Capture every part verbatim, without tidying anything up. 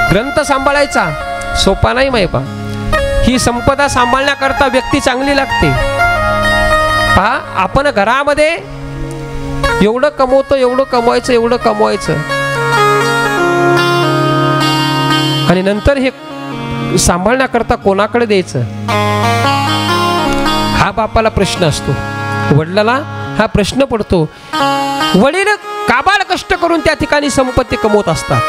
ग्रंथ सांभाळायचा सोपा नाही माहिती. ही संपदा सांभाळण्याकरता व्यक्ती चांगली लागते. पहा, आपण घरामध्ये एवढं कमवतो, एवढं कमवायचं, एवढं कमवायचं, आणि नंतर हे सांभाळण्याकरता कोणाकडे द्यायचं, हा बापाला प्रश्न असतो, वडिलाला हा प्रश्न पडतो. वडील काबाड कष्ट करून त्या ठिकाणी संपत्ती कमवत असतात.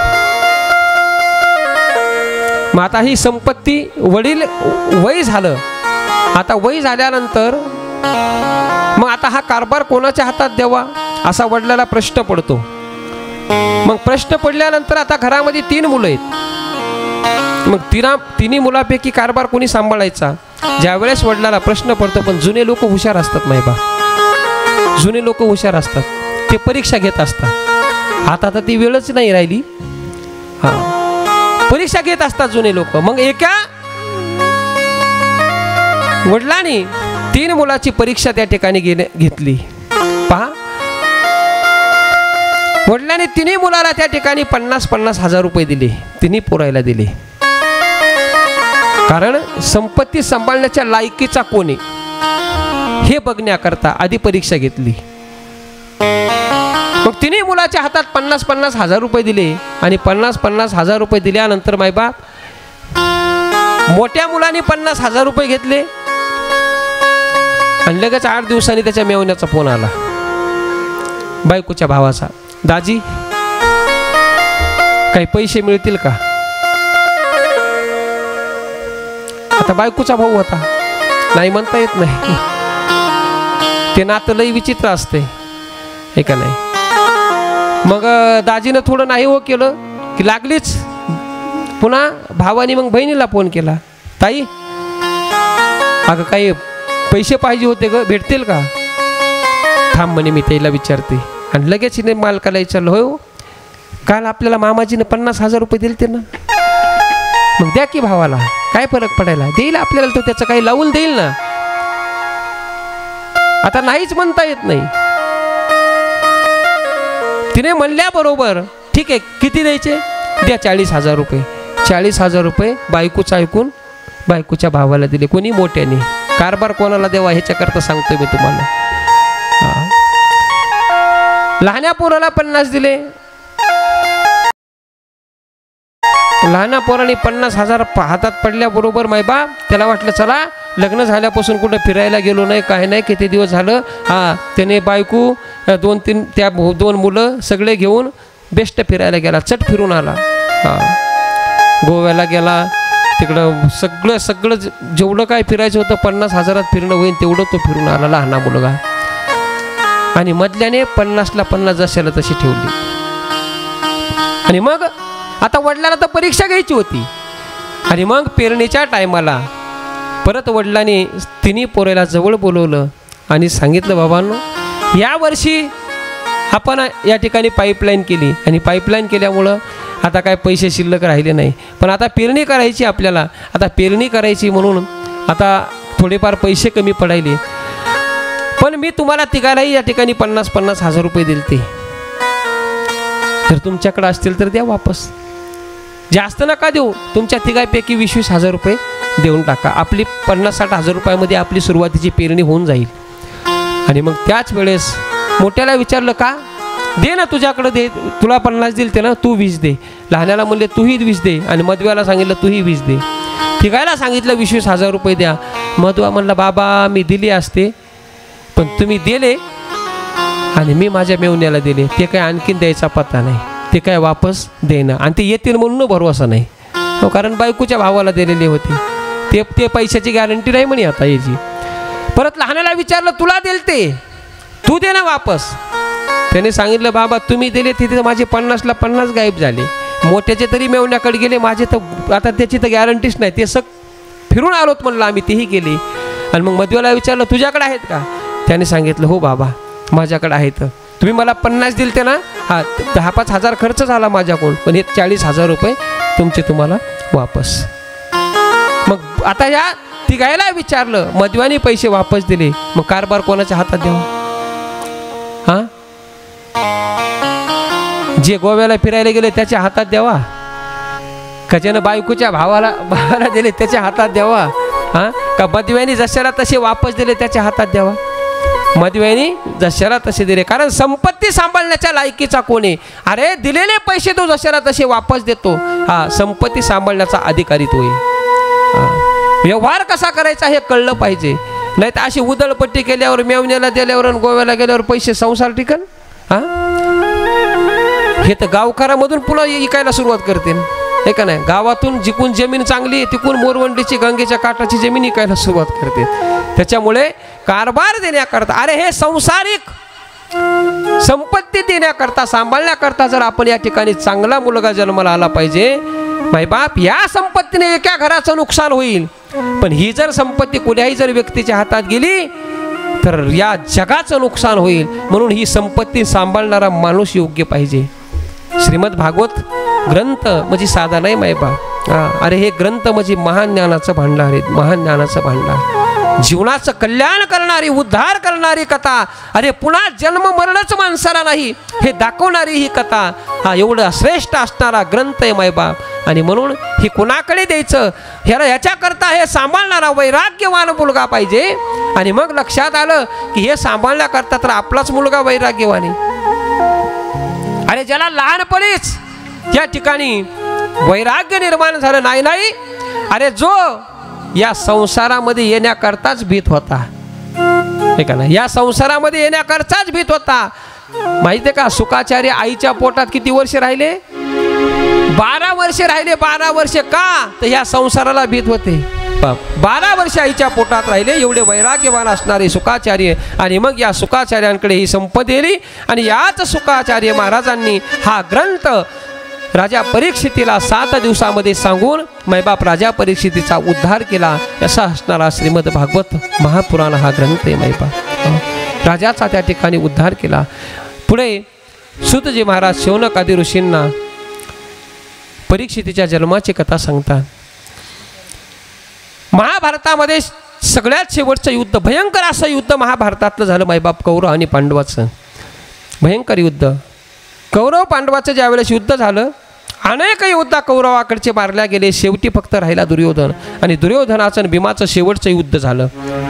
मग आता ही संपत्ती, वडील वय झालं, आता वय झाल्यानंतर मग आता हा कारभार कोणाच्या हातात द्यावा असा वडिलाला प्रश्न पडतो. मग प्रश्न पडल्यानंतर आता घरामध्ये तीन मुलं आहेत. मग तिना तिन्ही मुलापैकी कारभार कोणी सांभाळायचा, ज्यावेळेस वडिलाला प्रश्न पडतो. पण जुने लोक हुशार असतात माहिबा, जुने लोक हुशार असतात, ते परीक्षा घेत असतात. आता तर ती वेळच नाही राहिली. हा, परीक्षा घेत असतात जुने लोक. मग एका वडिलांनी तीन मुलाची परीक्षा त्या ठिकाणी घेणे घेतली. पहा, वडिलांनी तिन्ही मुलाला त्या ठिकाणी पन्नास पन्नास हजार रुपये दिले, तिन्ही पोरायला दिले. कारण संपत्ती सांभाळण्याच्या लायकीचा कोणी हे बघण्याकरता आधी परीक्षा घेतली. मग तिन्ही मुलाच्या हातात पन्नास पन्नास हजार रुपये दिले. आणि पन्नास पन्नास हजार रुपये दिल्यानंतर मायबाप मोठ्या मुलाने पन्नास हजार रुपये घेतले. आणि लगेच आठ दिवसांनी त्याच्या मेवण्याचा फोन आला बायकोच्या भावाचा, दाजी काही पैसे मिळतील का. आता बायकोचा भाऊ होता, नाही म्हणता येत नाही, ते नातं लई विचित्र असते हे का नाही. मग दाजीनं थोडं नाही हो केलं की लागलीच पुन्हा भावानी मग बहिणीला फोन केला, ताई अगं काही पैसे पाहिजे होते ग, भेटतील का. थांब म्हणे मी त्याला विचारते. आणि लगेच हिने मालकाला विचारलं, होय हो काल आपल्याला मामाजीने पन्नास हजार रुपये दिले ते ना, मग द्या की भावाला, काय फरक पडायला, देईल आपल्याला, तो त्याचं काही लावून देईल ना. आता नाहीच म्हणता येत नाही. तिने म्हणल्याबरोबर ठीक आहे किती द्यायचे, द्या चाळीस हजार रुपये. चाळीस हजार रुपये बायकोचं ऐकून बायकोच्या भावाला दिले. कोणी मोठ्याने. कारभार कोणाला देवा ह्याच्याकरता सांगतोय मी तुम्हाला. लहान्या पोराला पन्नास दिले. लहान्या पोराने पन्नास हजार हातात पडल्याबरोबर मायबा त्याला वाटलं चला लग्न झाल्यापासून कुठं फिरायला गेलो नाही, काय नाही, किती दिवस झालं. हा, त्याने बायको दोन तीन त्या दोन मुलं सगळे घेऊन बेस्ट फिरायला गेला, चट फिरून आला. हा, गोव्याला गेला, तिकडं सगळं सगळं जेवढं काय फिरायचं होतं पन्नास हजारात फिरणं होईल तेवढं तो फिरून आला लहाना मुलगा. आणि मधल्याने पन्नासला पन्नास जशाला तशी ठेवली. आणि मग आता वडिलांना तर परीक्षा घ्यायची होती. आणि मग पेरणीच्या टायमाला परत वडिलांनी तिन्ही पोरेला जवळ बोलवलं आणि सांगितलं, बाबांनो या वर्षी आपण या ठिकाणी पाईपलाईन केली. आणि पाईपलाईन केल्यामुळं आता काय पैसे शिल्लक राहिले नाही. पण आता पेरणी करायची आपल्याला, आता पेरणी करायची म्हणून आता थोडेफार पैसे कमी पडायले. पण मी तुम्हाला तिघालाही या ठिकाणी पन्नास पन्नास हजार रुपये दिलते, तर तुमच्याकडे असतील तर द्या वापस. जास्त नका देऊ, तुमच्या तिघापैकी वीस वीस हजार रुपये देऊन टाका. आपली पन्नास साठ हजार रुपयामध्ये आपली सुरुवातीची पेरणी होऊन जाईल. आणि मग त्याच वेळेस मोठ्याला विचारलं, का दे ना तुझ्याकडे दे, तुला पन्नास दिल ते ना, तू वीस दे. लहान्याला म्हणले तूही वीस दे. आणि मधव्याला सांगितलं तूही वीस दे. तिघायला सांगितलं वीस वीस हजार रुपये द्या. मधवा म्हणला, बाबा मी दिली असते पण तुम्ही दिले आणि मी माझ्या मेवण्याला दिले, ते काय आणखीन द्यायचा पत्ता नाही, ते काय वापस देणं, आणि ते येतील म्हणून भरवसा नाही हो, कारण बायकोच्या भावाला दिलेले होते ते ते पैशाची गॅरंटी नाही म्हणे आता याची. परत लहानाला विचारलं, तुला दिल ते तू दे ना वापस. त्याने सांगितलं, बाबा तुम्ही दिले तिथे माझे पन्नासला पन्नास गायब झाले, मोठ्याचे तरी मेवण्याकडे गेले, माझे तर आता त्याची तर गॅरंटीच नाही, ते सग फिरून आलोत म्हणलं आम्ही, तेही गेले. आणि मग मधव्याला विचारलं, तुझ्याकडे आहेत का. त्याने सांगितलं, हो बाबा माझ्याकडे आहेत, तुम्ही मला पन्नास दिले ते ना, हा दहा पाच हजार खर्च झाला माझ्याकडून, पण हे चाळीस हजार रुपये तुमचे तुम्हाला वापस. मग आता या तिघायला विचारलं, मधव्याने पैसे वापस दिले, मग कारभार कोणाच्या हातात द्यावा. हां, जे गोव्याला फिरायला गेले त्याच्या हातात द्यावा कशानं बायकोच्या भावाला भावाला दिले त्याच्या हातात द्यावा, हां का मधव्यानी जशाला तसे वापस दिले त्याच्या हातात द्यावा? मधव्यानी जशाला तसे दिले, कारण संपत्ती सांभाळण्याच्या लायकीचा कोण आहे? अरे दिलेले पैसे तो जशाला तसे वापस देतो, हा संपत्ती सांभाळण्याचा अधिकारी तो आहे. व्यवहार कसा करायचा हे कळलं पाहिजे, नाही तर अशी उधळपट्टी केल्यावर मेवण्याला दिल्यावर आणि गोव्याला गेल्यावर पैसे संसार टिकन? हा हे तर गावकऱ्यामधून पुन्हा इकायला सुरुवात करते हे का नाही? गावातून जिकून जमीन चांगली तिकून मोरवंडीची गंगेच्या काठाची जमीन इकायला सुरुवात करते. त्याच्यामुळे कारभार देण्याकरता, अरे हे संसारिक संपत्ती देण्याकरता सांभाळण्याकरता जर आपण या ठिकाणी चांगला मुलगा जन्माला आला पाहिजे, मायबाप या संपत्तीने एका घराचं नुकसान होईल, पण ही जर संपत्ती कुठल्याही जर व्यक्तीच्या हातात गेली तर या जगाचं नुकसान होईल. म्हणून ही संपत्ती सांभाळणारा माणूस योग्य पाहिजे. श्रीमद भागवत ग्रंथ म्हणजे साधा नाही मायबाप, हा अरे हे ग्रंथ म्हणजे महान ज्ञानाचं भांडार आहे, महान ज्ञानाचं भांडार, जीवनाचं कल्याण करणारी उद्धार करणारी कथा. अरे पुन्हा जन्म मरणच माणसाला नाही हे दाखवणारी ही कथा, हा एवढा श्रेष्ठ असणारा ग्रंथ आहे मायबाप. आणि म्हणून हे कुणाकडे द्यायचं, ह्याला ह्याच्याकरता हे सांभाळणारा वैराग्यवान मुलगा पाहिजे. आणि मग लक्षात आलं की हे सांभाळण्याकरता तर आपलाच मुलगा वैराग्यवान आहे. अरे ज्याला लहानपणीच या ठिकाणी वैराग्य निर्माण झालं नाही नाही अरे जो या संसारामध्ये येण्याकरताच भीत होता, हे का नाही? या संसारामध्ये येण्याकरताच भीत होता. माहिती आहे का शुकाचार्य आईच्या पोटात किती वर्ष राहिले? बारा वर्ष राहिले. बारा वर्ष का? तर ह्या संसाराला भीत होते. बारा वर्ष आईच्या पोटात राहिले, एवढे वैराग्यवान असणारे शुकाचार्य. आणि मग या शुकाचार्यांकडे ही संपत्ती दिली आणि याच शुकाचार्य महाराजांनी हा ग्रंथ राजा परीक्षितीला सात दिवसामध्ये सांगून मैबाप राजा परीक्षितीचा उद्धार केला. असा असणारा श्रीमद भागवत महापुराण हा ग्रंथ आहे. मैबाप राजाचा त्या ठिकाणी उद्धार केला. पुढे सूतजी महाराज शौनक आदी ऋषींना परीक्षितीच्या जन्माची कथा सांगतात. महाभारतामध्ये सगळ्यात शेवटचं युद्ध, भयंकर असं युद्ध महाभारतातलं झालं मैबाप, कौरव आणि पांडवाचं भयंकर युद्ध. कौरव पांडवाचं ज्या वेळेस युद्ध झालं, अनेक योद्धा कौरवाकडचे मारल्या गेले. शेवटी फक्त राहिला दुर्योधन. आणि दुर्योधनाचं आणि भीमाचं शेवटचं युद्ध झालं.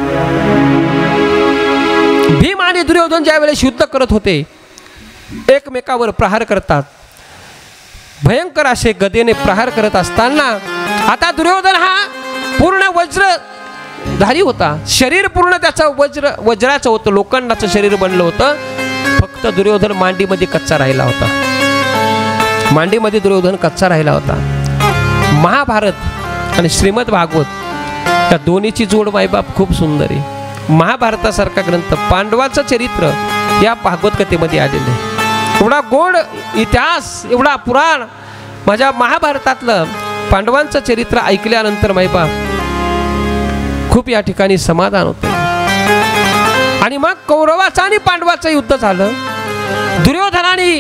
भीम आणि दुर्योधन ज्या वेळेस युद्ध करत होते, एकमेकावर प्रहार करतात, भयंकर असे गदेने प्रहार करत असताना आता दुर्योधन हा पूर्ण वज्रधारी होता. शरीर पूर्ण त्याचं वज्र वज्राचं होतं, लोखंडाचं शरीर बनलं होतं. फक्त दुर्योधन मांडीमध्ये कच्चा राहिला होता. मांडीमध्ये दुर्योधन कच्चा राहिला होता. महाभारत आणि श्रीमद भागवत या दोन्हीची जोड मायबाप खूप सुंदर आहे. महाभारतासारखा ग्रंथ, पांडवाचं चरित्र या भागवत कथेमध्ये आलेलं आहे. एवढा गोड इतिहास, एवढा पुराण माझ्या महाभारतातलं पांडवांचं चरित्र ऐकल्यानंतर मायबाप खूप या ठिकाणी समाधान होतं. आणि मग कौरवाचं आणि पांडवाचं युद्ध झालं. दुर्योधनाने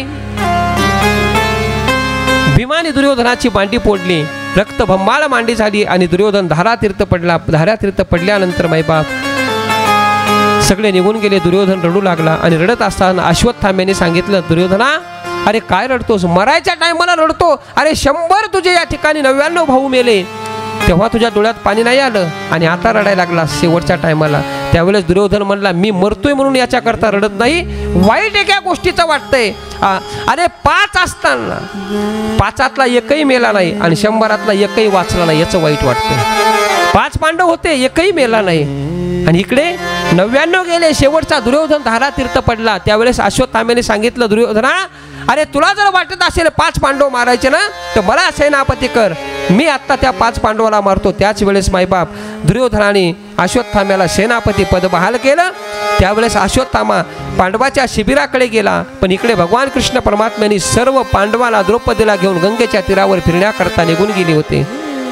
भीमाने दुर्योधनाची मांडी फोडली, रक्तभंबाळ मांडी झाली आणि दुर्योधन धारातीर्थ पडला. धारातीर्थ पडल्यानंतर मायबाप सगळे निघून गेले. दुर्योधन रडू लागला आणि रडत असताना अश्वत्थाम्याने सांगितलं, दुर्योधना अरे काय रडतोस? मरायच्या टायमाला रडतो. अरे शंभर तुझे या ठिकाणी नव्याण्णव भाऊ मेले, तेव्हा तुझ्या डोळ्यात पाणी नाही आलं आणि आता रडायला लागला शेवटच्या टायमाला. त्यावेळेस दुर्योधन म्हणला, मी मरतोय म्हणून याच्याकरता रडत नाही, वाईट एका गोष्टीचं वाटतंय. अरे पाच असताना पाचातला एकही मेला नाही आणि शंभरातला एकही वाचला नाही, याचं वाईट वाटतंय. पाच पांडव होते, एकही मेला नाही आणि इकडे नव्याण्णव गेले. शेवटचा दुर्योधन धारातीर्थ पडला. त्यावेळेस अश्वत्थाम्याने सांगितलं, दुर्योधना अरे तुला जर वाटत असेल पाच पांडव मारायचे ना, तर मला सेनापती कर, मी आत्ता त्या पाच पांडवाला मारतो. त्याच वेळेस मायबाप दुर्योधनाने अश्वत्थाम्याला सेनापती पद बहाल केलं. त्यावेळेस अश्वत्थामा पांडवाच्या शिबिराकडे गेला. पण इकडे भगवान कृष्ण परमात्म्यांनी सर्व पांडवांना द्रौपदीला घेऊन गंगेच्या तीरावर फिरण्याकरता निघून गेले होते.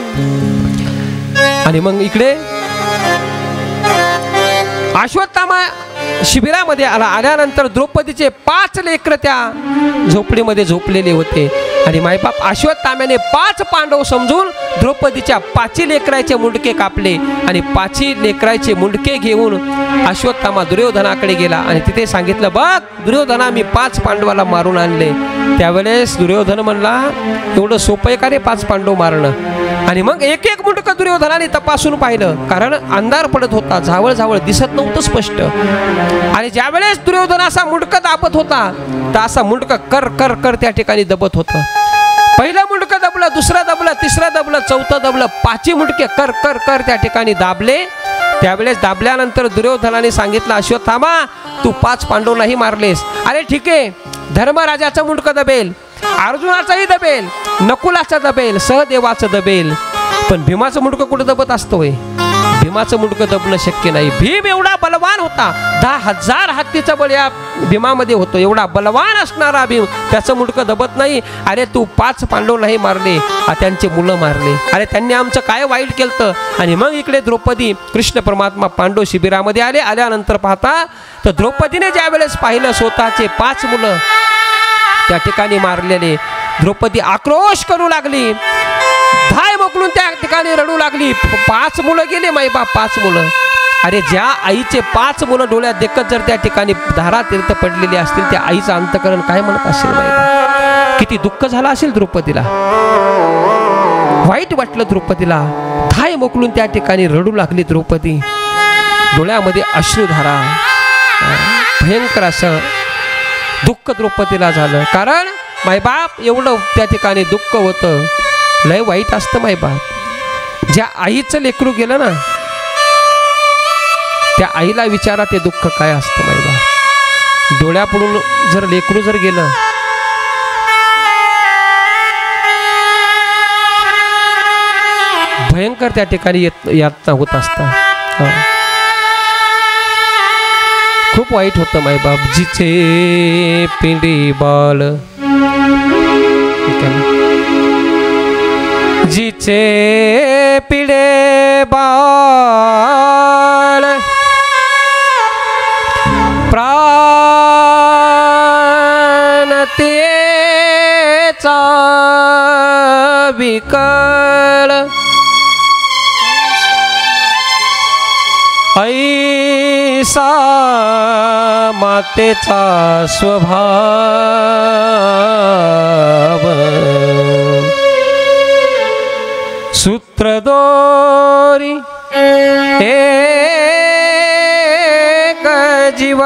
आणि मग इकडे अश्वत्थामा शिबिरामध्ये आला. आल्यानंतर द्रौपदीचे पाच लेकरं त्या झोपडीमध्ये झोपलेले होते. आणि मायबाप अश्वत्थाम्याने पाच पांडव समजून द्रौपदीच्या पाची लेकराचे मुंडके कापले आणि पाची लेकराचे मुंडके घेऊन अश्वत्थामा दुर्योधनाकडे गेला आणि तिथे सांगितलं, बघ दुर्योधना, मी पाच पांडवाला मारून आणले. त्यावेळेस दुर्योधन म्हणला, एवढं सोपं आहे का रे पाच पांडव मारणं? आणि मग एक एक मुंडकं दुर्योधनाने तपासून पाहिलं, कारण अंधार पडत होता, झावळ झावळ दिसत नव्हतं स्पष्ट. आणि ज्यावेळेस दुर्योधन असा मुंडकं दाबत होता तर असा मुंडकं कर कर कर त्या ठिकाणी दबत होतं. पहिलं मुंडकं दबलं, दुसरं दबलं, तिसरं दबलं, चौथं दबलं, पाचही मुंडके कर कर कर त्या ठिकाणी दाबले. त्यावेळेस दाबल्यानंतर दुर्योधनाने सांगितलं, अश्वत्थामा, तू पाच पांडव नाही मारलेस. अरे ठीक आहे, धर्मराजाचं मुंडकं दबेल, अर्जुनाचंही दबेल, नकुलाचं दबेल, सहदेवाचं दबेल, पण भीमाचं मुंडकं कुठं दबत असतोय? भीमाचं मुंडकं दबणं शक्य नाही. भीम एवढा बलवान होता, दहा हजार हत्तीचा बळ या भीमामध्ये होतो. एवढा बलवान असणारा भीम, त्याचं मुंडकं दबत नाही. अरे तू पाच पांडव नाही मारले, त्यांचे मुलं मारले. अरे त्यांनी आमचं काय वाईट केलं? आणि मग इकडे द्रौपदी, कृष्ण परमात्मा पांडव शिबिरामध्ये आले. आल्यानंतर पाहता तर द्रौपदीने ज्या वेळेस पाहिलं स्वतःचे पाच मुलं त्या ठिकाणी मारलेले, द्रौपदी आक्रोश करू लागली, धाय मोकलून त्या ठिकाणी रडू लागली. पाच मुलं गेले माईबाप, पाच मुलं. अरे ज्या आईचे पाच मुलं डोळ्यात देखत जर त्या ठिकाणी धारा तीर्थ पडलेली असतील, त्या आईचं अंतकरण काय म्हणत असेल माईबाप? किती दुःख झालं असेल द्रौपदीला, वाईट वाटलं द्रौपदीला. धाय मोकलून त्या ठिकाणी रडू लागली द्रौपदी, डोळ्यामध्ये अश्रुधारा, भयंकर असं दुःख द्रौपदीला झालं. कारण मायबाप एवढं त्या ठिकाणी दुःख होतं, लय वाईट असतं मायबाप. ज्या आईचं लेकरू गेलं ना, त्या आईला विचारा ते दुःख काय असतं मायबाप. डोळ्यापुढून जर लेकरू जर गेलं, भयंकर त्या ठिकाणी येत यातना होत असतात. खूप वाईट होतं मायबाप. जिचे पिंडी बाल, जिचे पिढे बाळ, प्राण तेचा विकळ, ऐसा मातेचा स्वभाव, सूत्रदोरी एक जीव,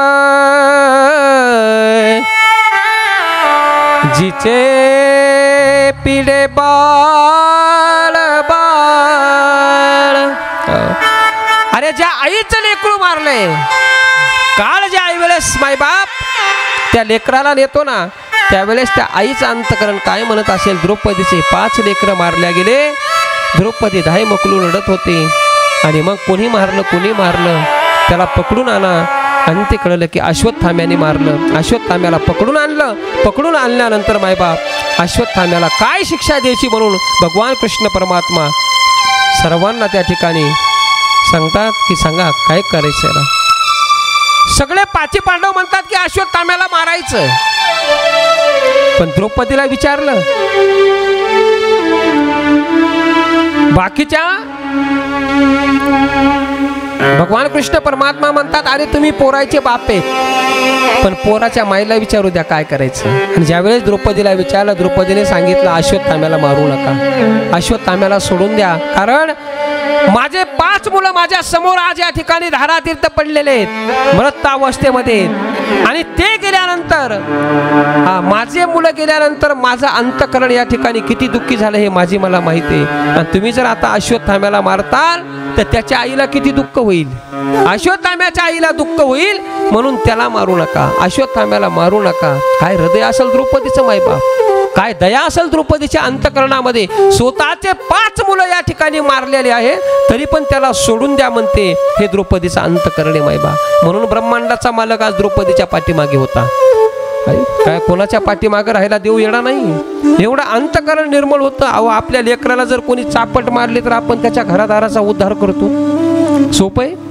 जिचे पिढे बाळ बाळ. अरे ज्या आईचं लेकरू मारले, काळ ज्या आई वेळेस मायबाप त्या लेकराला नेतो ना, त्यावेळेस त्या आईचं अंतकरण काय म्हणत असेल? द्रौपदीचे पाच लेकरं मारल्या गेले, द्रौपदी धाय मोकलून रडत होते. आणि मग कोणी मारलं कोणी मारलं त्याला पकडून आणा. आणि ते कळलं की अश्वत्थाम्याने मारलं. अश्वत्थाम्याला पकडून आणलं. पकडून आणल्यानंतर मायबाप अश्वत्थाम्याला काय शिक्षा द्यायची म्हणून भगवान कृष्ण परमात्मा सर्वांना त्या ठिकाणी सांगतात की सांगा काय करायचं ना. सगळे पाची पांडव म्हणतात की अश्वत्थाम्याला मारायचं, पण द्रौपदीला विचारलं. बाकीच्या भगवान कृष्ण परमात्मा म्हणतात अरे तुम्ही पोराचे बाप आहेत, पण पोराच्या माईला विचारू द्या काय करायचं. आणि ज्यावेळेस द्रौपदीला विचारलं, द्रौपदीने सांगितलं अश्वत्थाम्याला मारू नका, अश्वत्थाम्याला सोडून द्या, कारण माझे पाच मुलं माझ्या समोर आज या ठिकाणी धारातीर्थ पडलेले आहेत मृतावस्थेमध्ये. आणि ते गेल्यानंतर हा माझे मुलं गेल्यानंतर माझं अंतकरण या ठिकाणी किती दुःखी झालं हे माझी मला माहिती आहे. आणि तुम्ही जर आता अश्वत्थाम्याला मारताल तर त्याच्या आईला किती दुःख होईल. अश्वत्थाम्याच्या आईला दुःख होईल, म्हणून त्याला मारू नका, अश्वत्थाम्याला मारू नका. काय हृदय असेल द्रौपदीचं मायबाप, काय दया असेल द्रौपदीच्या अंतकरणामध्ये. स्वतःचे पाच मुलं या ठिकाणी मारलेले आहे तरी पण त्याला सोडून द्या म्हणते. हे द्रौपदीचा अंतकरण आहे मायबा. म्हणून ब्रह्मांडाचा मालक आज द्रौपदीच्या पाठीमागे होता. काय कोणाच्या पाठीमागे राहायला देव येणार नाही. एवढं अंतकरण निर्मळ होतं. अहो आपल्या लेकराला जर कोणी चापट मारली तर आपण त्याच्या घरादाराचा उद्धार करतो. सोपं आहे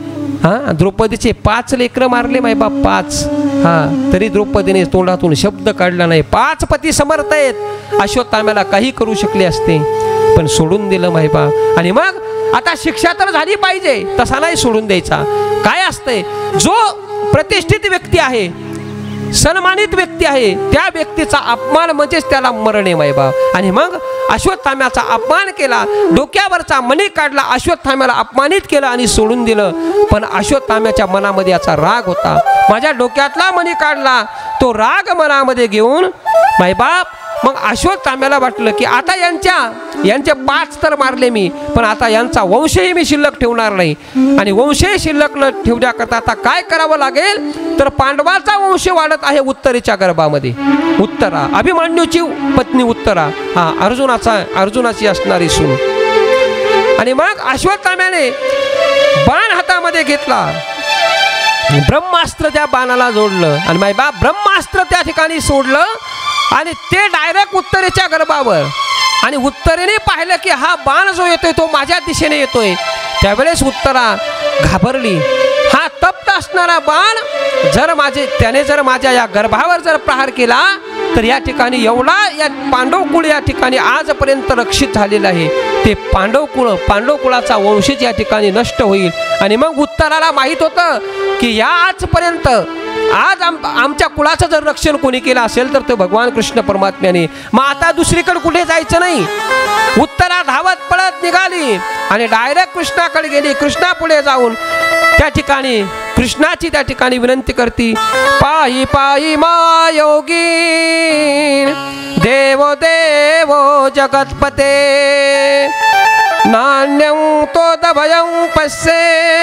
हा द्रौपदीचे पाच लेकरं मारले मायबाप, पाच. हा तरी द्रौपदीने तोंडातून शब्द काढला नाही. पाच पती समर्थ आहेत, अश्वत्थाम्याला काही करू शकले असते पण सोडून दिलं मायबाप. आणि मग आता शिक्षा तर झाली पाहिजे, तसा नाही सोडून द्यायचा. काय असतंय, जो प्रतिष्ठित व्यक्ती आहे, सन्मानित व्यक्ती आहे, त्या व्यक्तीचा अपमान म्हणजेच त्याला मरण आहे मायबाप. आणि मग अश्वत्थाम्याचा अपमान केला, डोक्यावरचा मणी काढला, अश्वत्थाम्याला अपमानित केलं आणि सोडून दिलं. पण अश्वत्थाम्याच्या मनामध्ये याचा राग होता. माझ्या डोक्यातला मणी काढला, तो राग मनामध्ये घेऊन मायबाप मग अश्वत्थाम्याला वाटलं की आता यांच्या यांचे पाच तर मारले मी, पण आता यांचा वंशही मी शिल्लक ठेवणार नाही. आणि वंशही शिल्लक न ठेवण्याकरता आता काय करावं लागेल, तर पांडवाचा वंश वाढत आहे उत्तरेच्या गर्भामध्ये. उत्तरा अभिमन्यूची पत्नी उत्तरा, हा अर्जुनाचा अर्जुनाची असणारी सून. आणि मग अश्वत्थाम्याने बाण हातामध्ये घेतला, ब्रह्मास्त्र त्या बाणाला जोडलं आणि माय बाप ब्रह्मास्त्र त्या ठिकाणी सोडलं आणि ते डायरेक्ट उत्तरेच्या गर्भावर. आणि उत्तरेने पाहिलं की हा बाण जो येतोय तो माझ्या दिशेने येतोय. त्यावेळेस उत्तरा घाबरली. हा तप्त असणारा बाण जर माझे त्याने जर माझ्या या गर्भावर जर प्रहार केला तर या ठिकाणी एवढा या पांडव कुळ या ठिकाणी आजपर्यंत रक्षित झालेलं आहे, ते पांडव कुळ पांडव कुळाचा वंशज या ठिकाणी नष्ट होईल. आणि मग उत्तराला माहीत होतं की या आजपर्यंत आज आम आमच्या कुळाचं जर रक्षण कोणी केलं असेल तर ते भगवान कृष्ण परमात्म्याने. मग आता दुसरीकडे कुठे जायचं नाही. उत्तरा धावत पळत निघाली आणि डायरेक्ट कृष्णाकडे गेली. कृष्णा पुढे जाऊन त्या ठिकाणी कृष्णाची त्या ठिकाणी विनंती करती, पायी पायी मायोगी देवो देवो जगतपते नान्यं तोदभयं पश्ये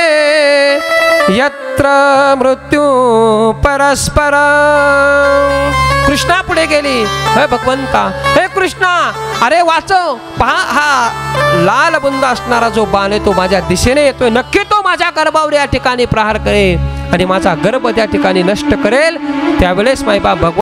यत्र मृत्यू परस्पर. कृष्णा पुढे गेली, हे भगवंता, हे कृष्णा, अरे वाचव, पहा हा लाल बुंद असणारा जो बाण आहे तो माझ्या दिशेने येतोय, नक्की तो माझ्या गर्भावर या ठिकाणी प्रहार करेल आणि माझा गर्भ त्या ठिकाणी नष्ट करेल. त्यावेळेस मायबा भगवान